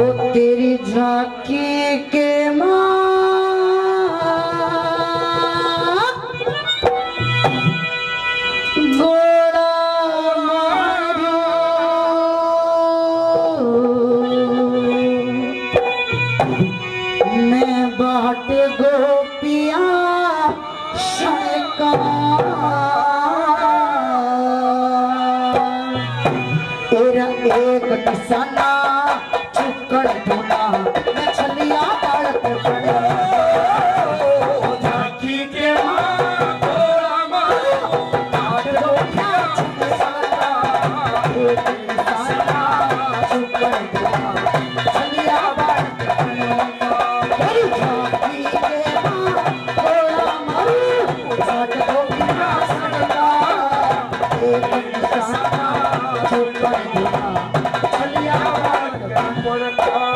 तेरी झांकी के गोड़ा मारो मैं बाट गोपिया शंका तेरा एक निशाना चुकड़ धुना मैं छलिया पड़त पड़े झांकी के गोड़ा मारो बाट गोपिया शंका एक निशाना चुकड़ धुना छलिया पड़त पड़े तेरी झांकी के गोड़ा मारो बाट गोपिया शंका एक निशाना चुकड़ धुना छलिया पड़त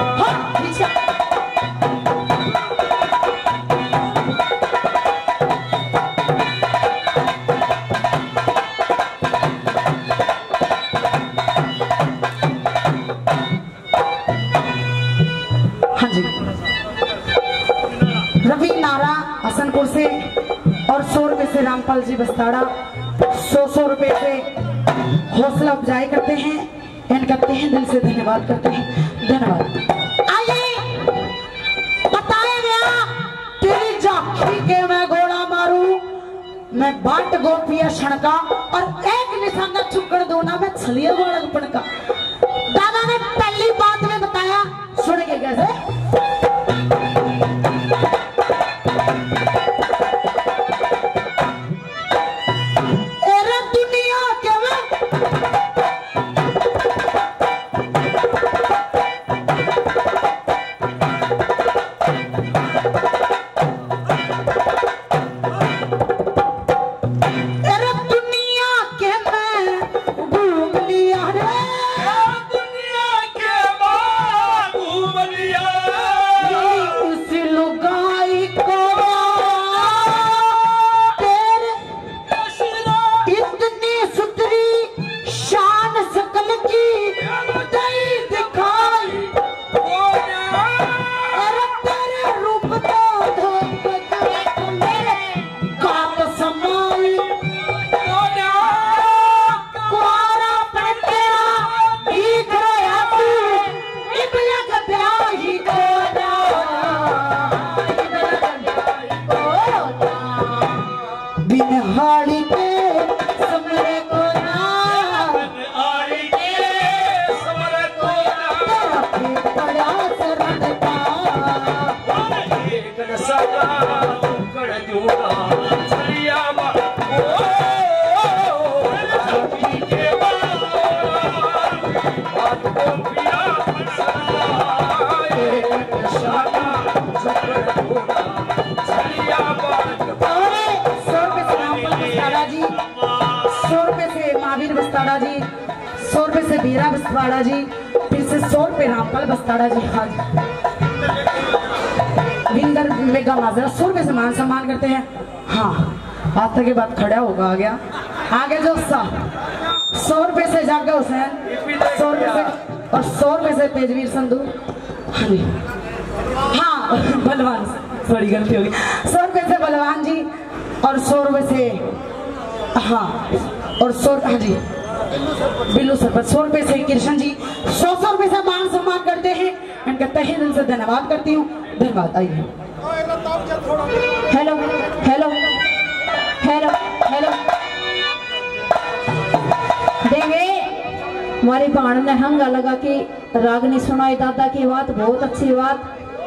रवि नारा हसनपुर से और 100 रुपए से रामपाल जी बस्ताड़ा 100 रुपए से हौसला अफजाई करते हैं एंड करते हैं दिल से धन्यवाद करते हैं धन्यवाद। आइए बताया गया तेरी झांकी के मैं घोड़ा मारू मैं बाट गोपिया छणका और एक निशाना चुकड़ दोना मैं छलिया बाड़क पड़का। दादा ने पहली बात में बताया सुन के कैसे बस्ताड़ा जी 100 रुपए से बीरा बस्ताड़ा जी फिर से 100 रुपए रामपाल बस्ताड़ा जी। हाँ विंदर मेगा माजरा 100 रुपए से मान सम्मान करते हैं। हाँ आज तक के बाद खड़ा होगा आ गया आगे जो 100 रुपए से जागा हुसैन 100 रुपए से और 100 रुपए से तेजवीर संधू। हाँ बलवान थोड़ी गलती होगी 100 रुपए से बलवान जी और 100 रुपए से हाँ और 100 हाँ जी बिल्लू सरपंच 100 रुपए से कृष्ण जी 100 रुपए से मान सम्मान करते हैं इनका तहे दिल से धन्यवाद करती हूँ धन्यवाद। आइए हेलो हेलो हेलो हेलो देंगे हमारी बहन ने हंगा लगा कि रागनी सुनाई दादा की बात बहुत अच्छी बात।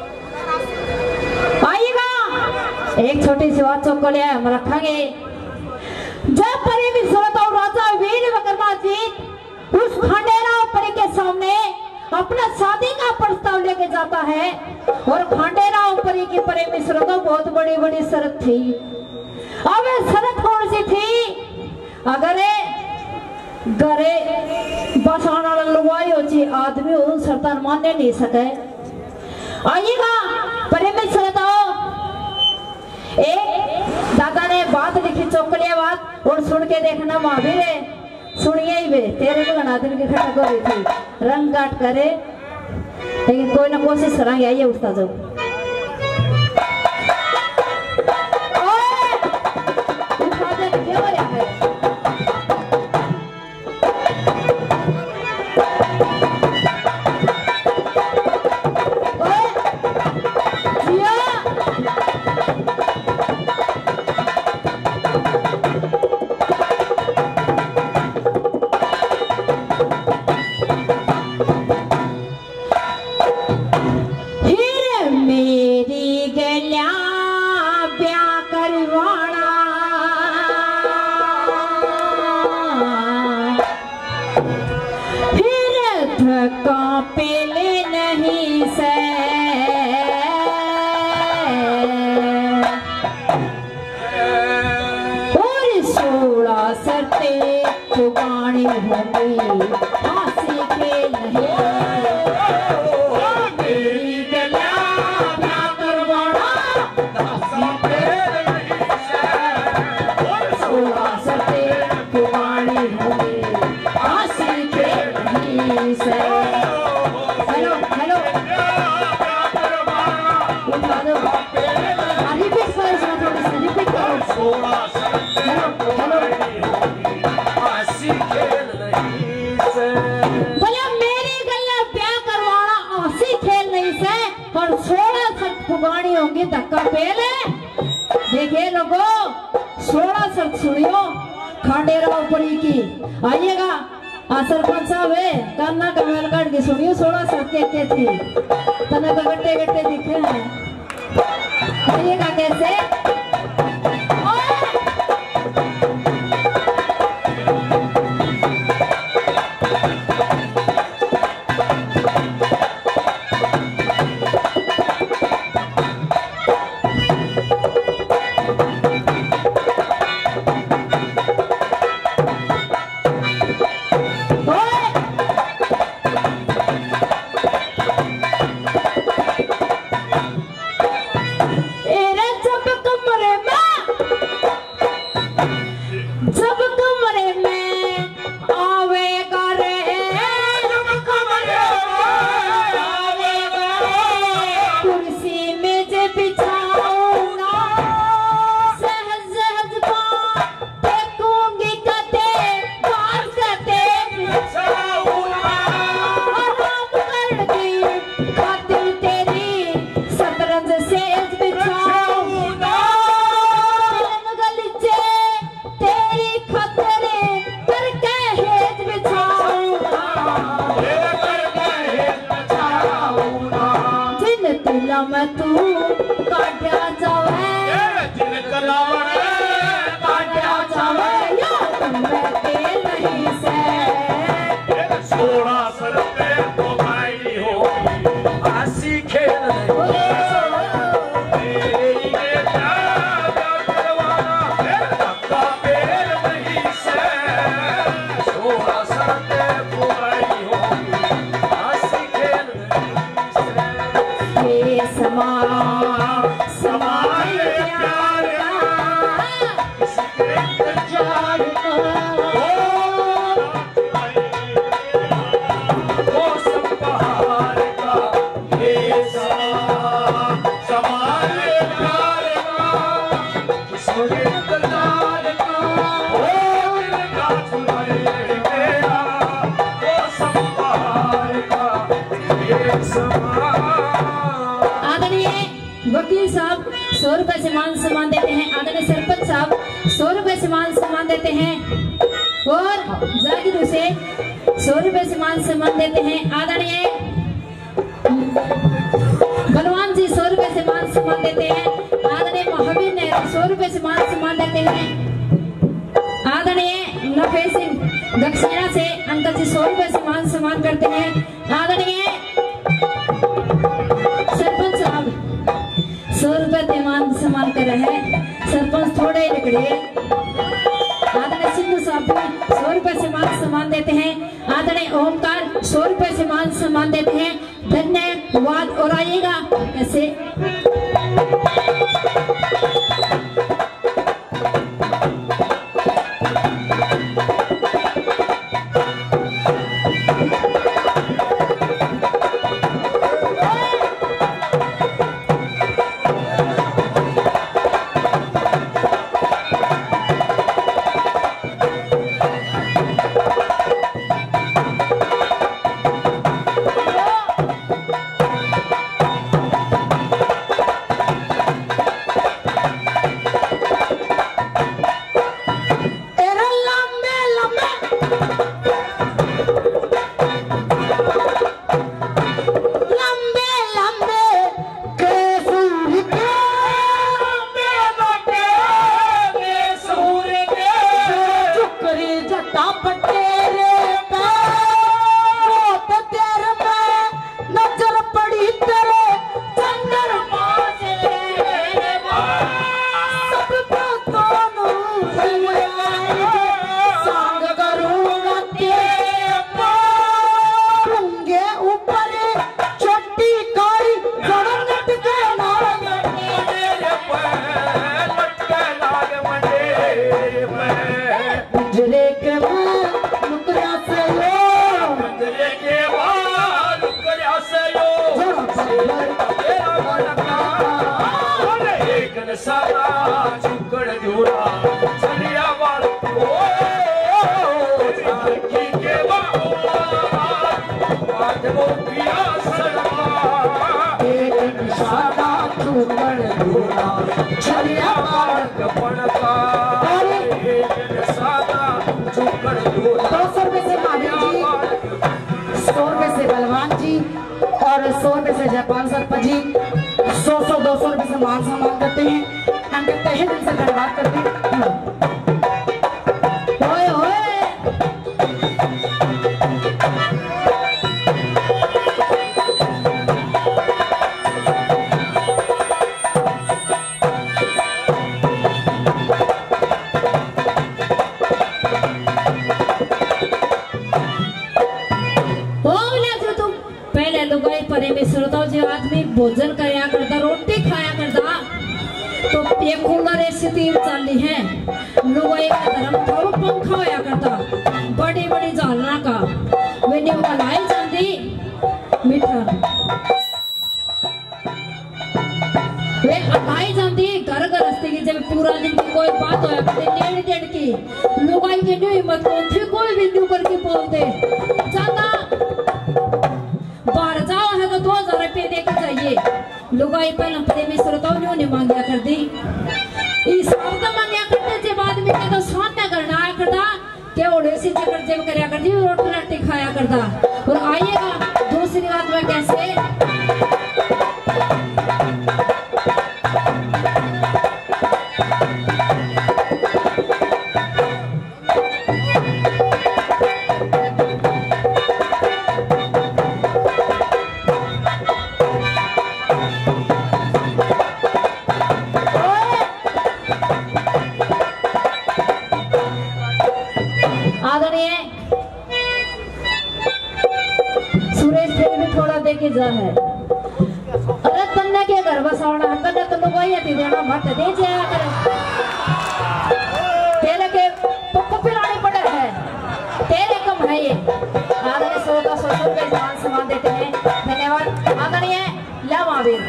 आइएगा एक छोटी सी बात चौकलिया हम रखेंगे जब परी विश्वनाथ और राजा वीर विक्रमाजीत उस खंडेराव परी के सामने अपना शादी का प्रस्ताव लेके जाता है और खंडेराव परी की परमेश्वर को बहुत बड़ी बड़ी शर्त थी। अब शर्त कौन सी थी अगर घरे बसाना लुवाई हो ची आदमी उन शर्तान मानने नहीं सके। आइएगा परमेश्वर तो एक दादा ने बात लिखी चौकड़िया बात और सुन के देखना महावीर सुनिए ही वे तेरे को आदमी की खड़ा कर रही थी रंग काट करे लेकिन कोई ना कोशिश कराएंगे। आइए उस्ताद जाओ। होंगी धक्का पहले देखिए लोगो 16 शर्त सुनियो खांडेराव परी की। आइएगा सरपंच साहब है करना कमेल काट के सुनियो 16 शर्त क्या थी तने तो गट्टे गट्टे दिखे हैं। आइएगा कैसे वकील साहब 100 रुपए से मान सम्मान देते हैं। आदरणीय सरपंच साहब 100 रुपए से मान सम्मान देते हैं और जागीर से 100 रुपए से मान सम्मान देते हैं। आदरणीय बलवान जी 100 रुपए से मान सम्मान देते हैं। आदरणीय महावीर ने 100 रुपए से मान सम्मान देते हैं। आदरणीय नफे सिंह दक्षिणा से अंकल जी 100 रुपए से मान सम्मान करते हैं। आदरणीय सरपंच साहब 100 रुपए से मान सम्मान कर रहे हैं। सरपंच थोड़े ही निकले। आदरणीय सिंधु साहब 100 रुपए से मान सम्मान देते हैं। आदरणीय ओमकार 100 रुपए से मान सम्मान देते हैं। धन्यवाद। और आइएगा ऐसे तेरे चंद्रमा से सबको दोनों संग करूंगा तेरे होंगे ऊपर छोटी काली गड़गड़ के पिंजरे के लुकड़ा से सारा चुकड़ जोड़ा सनिया वाल की के बात वो पिया सरमा एक सादा चुकड़ जोड़ा सनिया वाल कपड़का एक सादा चुकड़ जोड़ा 200 रुपए से महावीर जी, 100 रुपए से बलवान जी और 100 रुपए से जयपाल सरपंच जी 200 रुपए से मान सम्मान करते हैं। हम तहे दिल से धन्यवाद करते हैं। ओए ओए पहले लुगाई परे में श्रोताओं जो आदमी भोजन कराया करता, रोटी खाया करता, तो ये कूलर स्थिति चली है। लुगाई का धर्म था वो पंखा होया करता, बड़ी बड़ी झालना का वे न्यू बनाई जाती मीठा वे आई जाती घर गृहस्थी की। जब पूरा दिन की कोई बात होया करती डेढ़ डेढ़ की लुगाई की न्यू हिम्मत कौन थी, कोई भी न्यू करके बोलते ज्यादा बाहर जाओ है तो 2000 रुपये देकर जाइए। लुगाई पहले प्रेमी श्रोताओं ने मांगिया कर दी, इस शब्द मांगिया करते जब आदमी के तो सामने करना आया करता के ओढ़े सी जगह जब करया करती रोटी रोटी खाया करता। और आइएगा दूसरी बात में कैसे के जा है। अरे तन्ने के घर बसावना तन्ने तो लुगाई आती देना मत दे जाया कर, तेरे के पप्पू पिलाने पड़े है, तेरे कम है ये। आदरणीय 100 रुपए सम्मान देते हैं, धन्यवाद। आदरणीय ला महावीर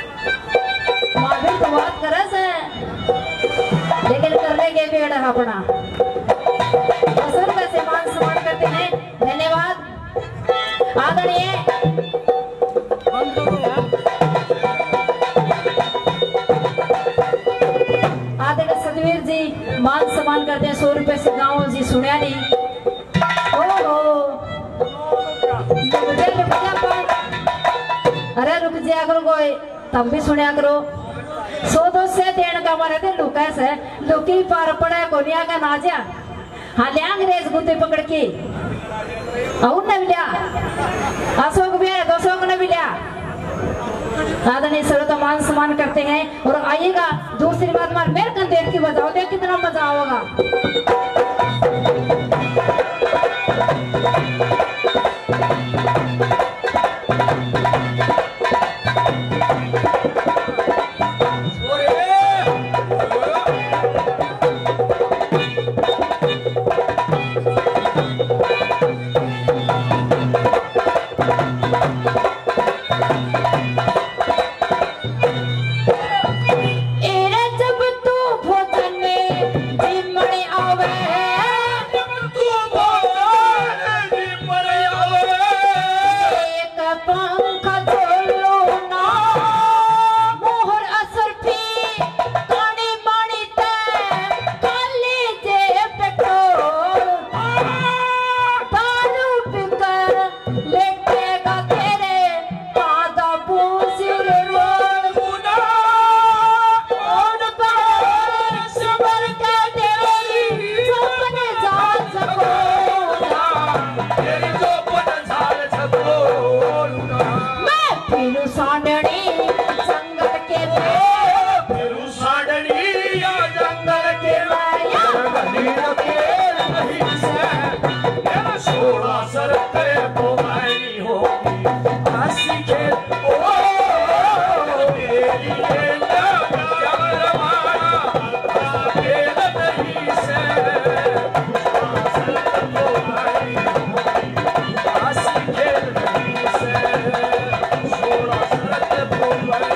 तो बात करे से लेकिन करने के पेड़ है अपना 200 रुपए से मान सम्मान करते हैं, धन्यवाद। आदरणीय सतवीर जी मान सम्मान करते हैं 100 रुपए से। गाँव जी सुनिया नहीं, अरे रुक जाया करो, कोई तब भी सुनिया करो। 100 से देने का हमारे थे लुका से लुकी पार पड़े कोनिया का नाजा हाँ ले अंग्रेज गुत्ते पकड़ के और न मिला अशोक भी 200 को न मिला। आदरणीय श्रोता मान सम्मान करते हैं। और आइएगा दूसरी बात मार मेरे कंधे की बजाओ, देख कितना मजा होगा। जब तू भोजन में जिमड़ी आवे बीरू सांडनी जंगल के बीरू सांडनी या जंगल के गली के नहीं से मेरा सोड़ा सर पे बोमाई होगी हंसी के ओ मेरी ये जंगल मारा खेल नहीं से सर पे बोमाई होगी हंसी खेल नहीं से सोड़ा सर पे बोमाई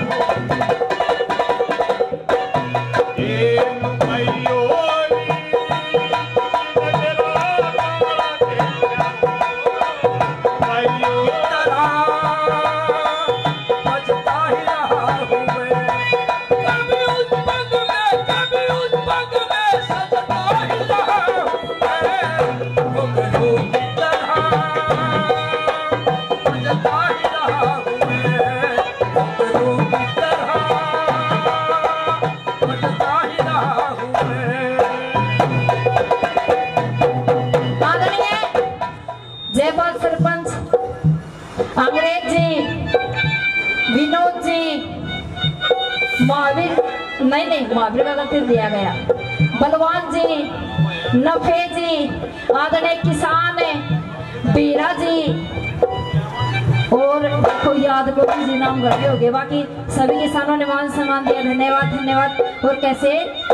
जयपाल सरपंच अंग्रेज जी विनोद जी महावीर नहीं महावीर का गलती दिया गया बलवान जी नफे जी आदरणीय किसान बीरा जी और को याद गोविंद जी नाम गड़े हो गए। बाकी सभी किसानों ने मान सम्मान दिया, धन्यवाद धन्यवाद। और कैसे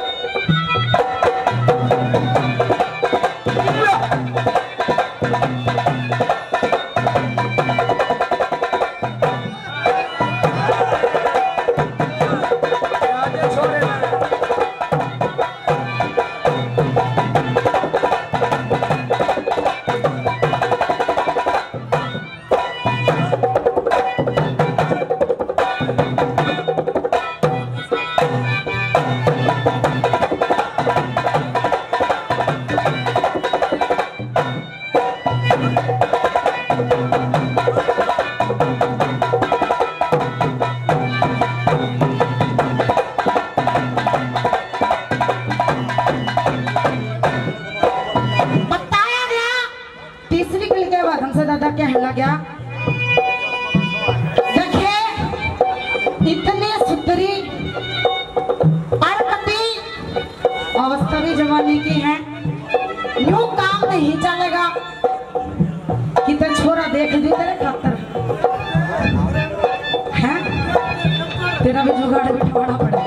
दादा कहला गया देखिए इतनी सुंदरी अरकती अवस्था भी जवानी की है, यूं काम नहीं चलेगा कि तेरा छोरा देख दी तेरे खातर है, तेरा भी जुगाड़ बिठवाना पड़ेगा।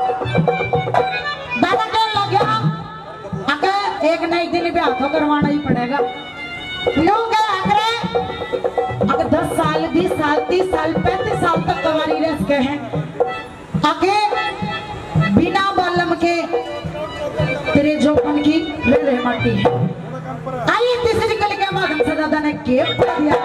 दादा कहने लग गया अगर एक न एक दिन भी हाथों करवाना ही पड़ेगा। लोग अगर 10 साल 20 साल 30 साल 35 साल तक कवारी रह गए हैं, आगे बिना बालम के तेरे जोपन की रह माटी है। आइए तीसरी कली के माध्यम से दादा ने केप दिया।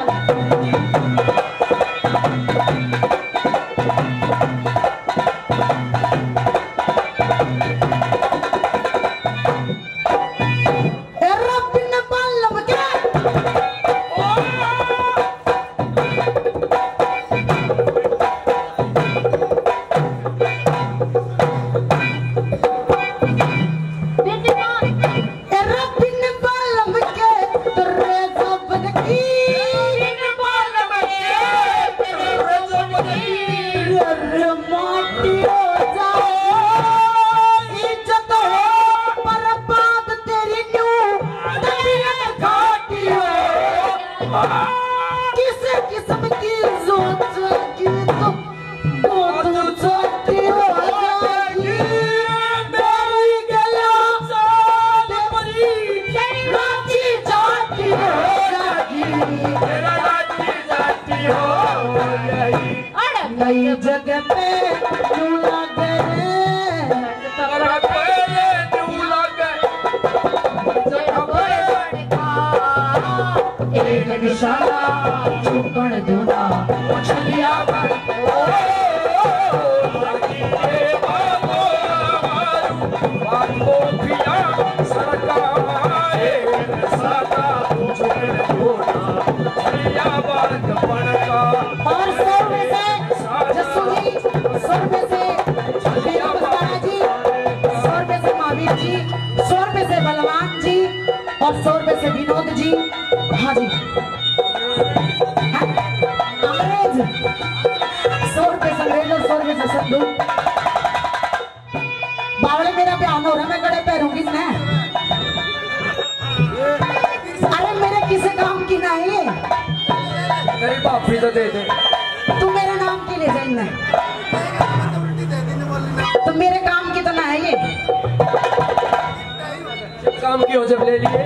किसे किस्म की सोच की तो छोटी हो जाएगी मेरी गला परी राजी जाती हो जाएगी तेरा राजी जाती हो जाएगी नई जगह पे क्यों लगे तेरा पेरे क्यों लगे एक निशाना चुकन दूना छलिया पर और 100 में से जसुली 100 में से बीरा बस्ताना जी 100 में से महावीर जी 100 में से बलवान जी और 100 में से विनोद जी। हाँ जी हाँ? लूं। बावले मेरा बयान हो रहा है, मैं गड़े पैरूंगी ना। अरे मेरे किसी काम की ना है ये। तेरी माफी तो दे दे। तू मेरे नाम की ले जाइए, तो मेरे काम की तो ना है ये। काम की हो जब ले लिए।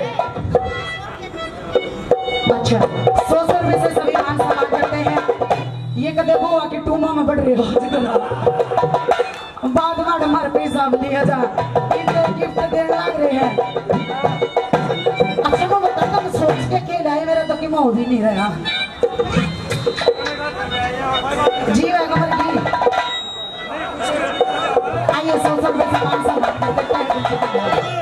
अच्छा 100 रुपए से सभी मान सम्मान करते हैं। ये कदे वो आके टूमा में बढ़ रही हो बाद में हमारे पैसा लिया जा गिफ्ट देने लग रहे हैं। अच्छा वो बता तुम सोच के खेल आए, मेरा तो कि मोह भी नहीं रहा जी है कमर की। आइए 100 रुपए से मान सम्मान करते हैं।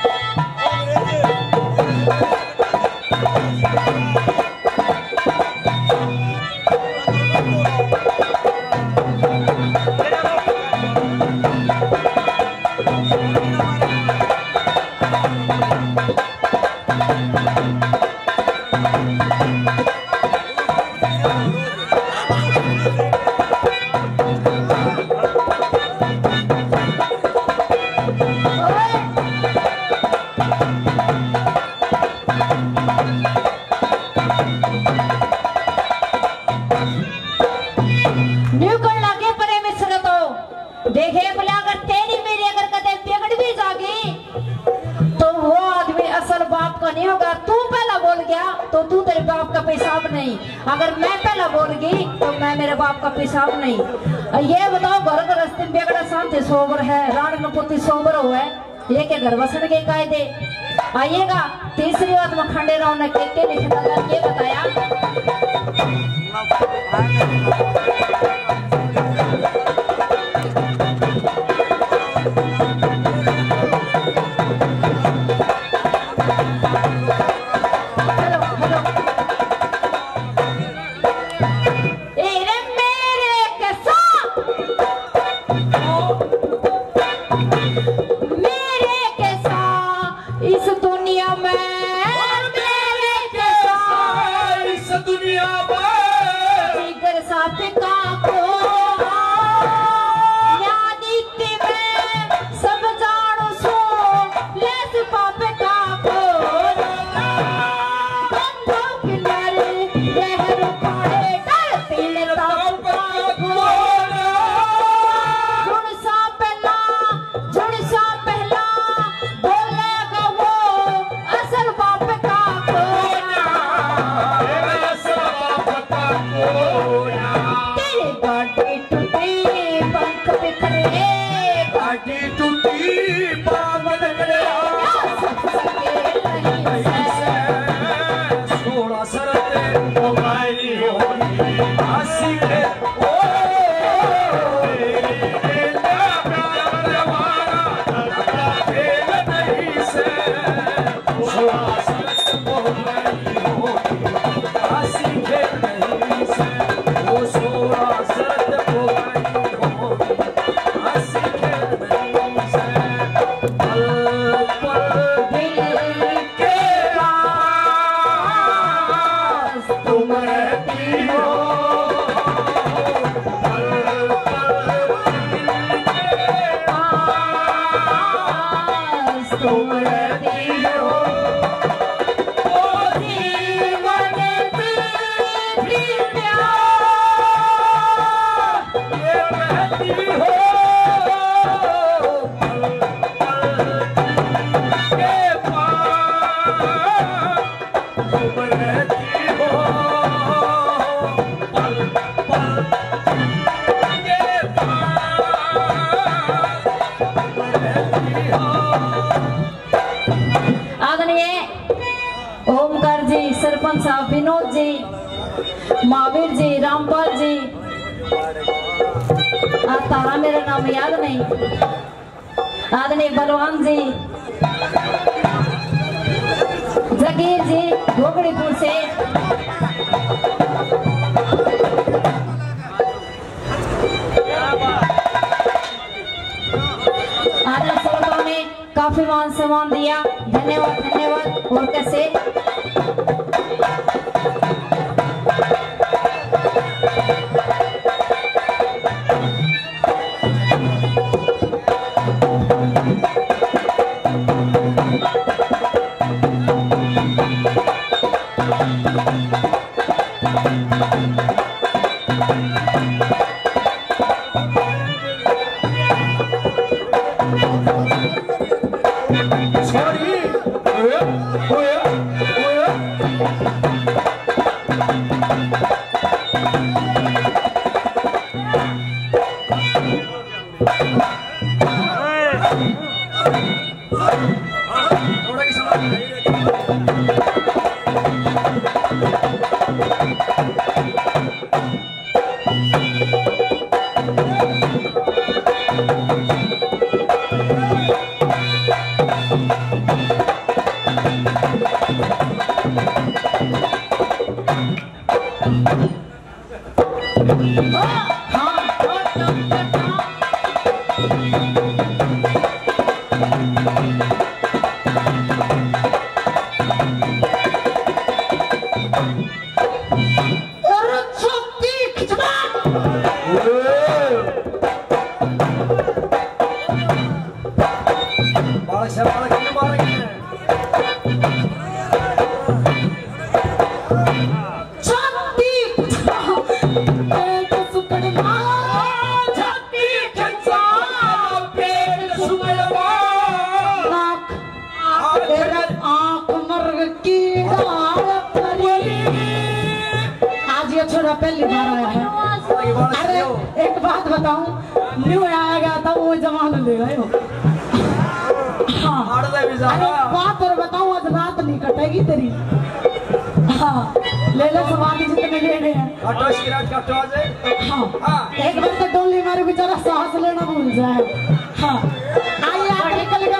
देखे बोला अगर तेरी मेरी अगर कदम बिगड़ भी जागी तो वो आदमी असल बाप का नहीं होगा। तू पहला बोल गया तो तू तेरे बाप का पेशाब नहीं, अगर मैं पहला बोल गई तो मैं मेरे बाप का पेशाब नहीं। ये बताओ घर का रस्ते में बिगड़ा शांति सोबर है, राण नपुती सोबर हुआ है, ये के घर बसन के कायदे। आइएगा तीसरी बात में खंडेराव ने के लिखना ये बताया। सरपंच साहब विनोद जी, महावीर जी, रामपाल जी, तारा मेरा नाम याद नहीं, आदरणीय बलवान जी, जगीर जी घोगड़ीपुर से, आदरणीय श्रोताओं ने काफी मान सम्मान दिया। धन्यवाद धन्यवाद। और कैसे पहली बार आया है। अरे एक बात बताऊं, न्यू आया गया था वो जमाना ले गए हो। हाँ अरे बात और बताऊं, आज रात नहीं कटेगी तेरी। हाँ ले लो सामान जितने लेने हैं। हाँ एक बार तो डोली मारे बेचारा सांस लेना भूल जाए। हाँ आइए आगे निकल गया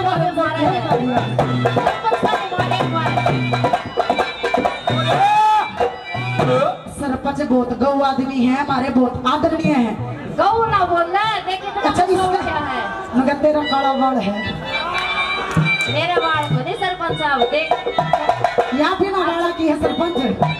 सरपंच बहुत गौ आदमी है, हमारे बहुत आदरणीय है। गौ ना बोलना, देखिए अच्छा इसका क्या है। मगर तेरा काला बाल है। मेरे बाल को नहीं सरपंच साहब देख। यहाँ भी ना गाड़ा की है सरपंच।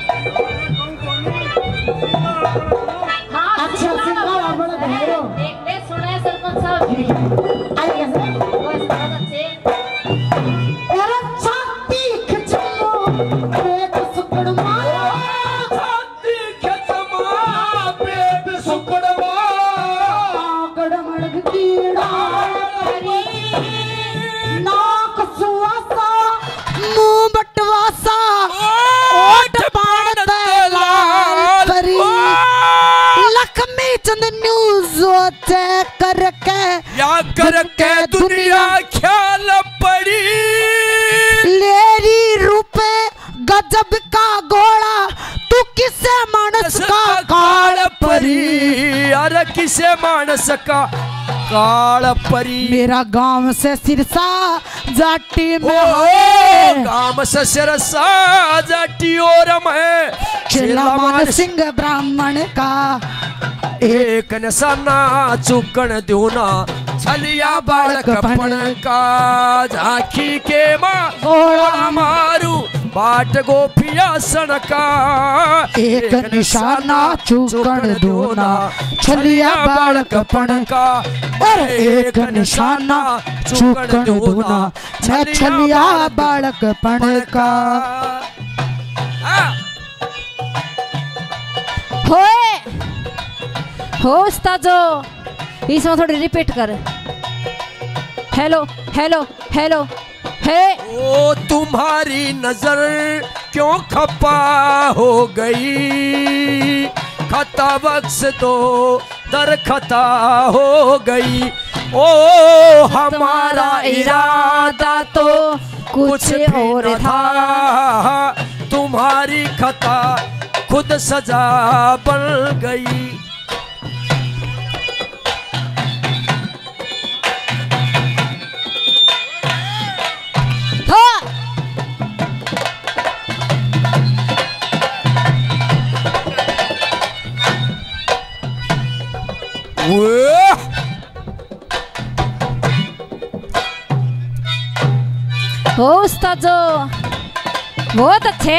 हाँ अच्छा सिंगाड़ा बड़ा धैर्य। देख ले सुने सरपंच साहब। आइए सर। बहुत अच्छे। अरे छाती खिंचो, पेट सुकड़ मारो। करके दुनिया ख्याल पड़ी, लेरी रुपए गजब का घोड़ा, तू किसे मानस का काल परी। अरे किसे मानस का काल परी। मेरा गांव से सिरसा जाटी में गांव से सिरसा जाटी और मैं चिल्लामान सिंह ब्राह्मण का एक निशाना चुकन दूना, छलिया बालकपन का झांकी के माँ घोड़ा मारू बाट गोपिया सनका। एक निशाना चुकन दूना, छलिया बालकपन का। एक निशाना चुकन दूना, छलिया बालकपन का। हो उस्तादो, इसमें थोड़ी रिपीट कर। हेलो हेलो हेलो है। ओ तुम्हारी नजर क्यों खपा हो गई, खता बख्श तो दर खता हो गई। ओ हमारा इरादा तो कुछ और था, तुम्हारी खता खुद सजा बन गई। हो उस्तादो बहुत अच्छे।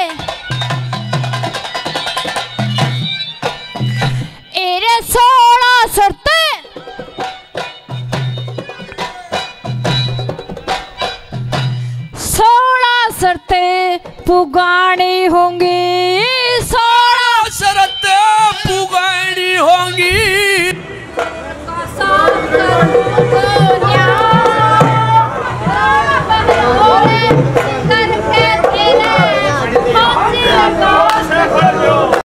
एरे 16 शर्ते 16 शर्ते पुगानी होंगी, 16 शर्ते पुगानी होंगी।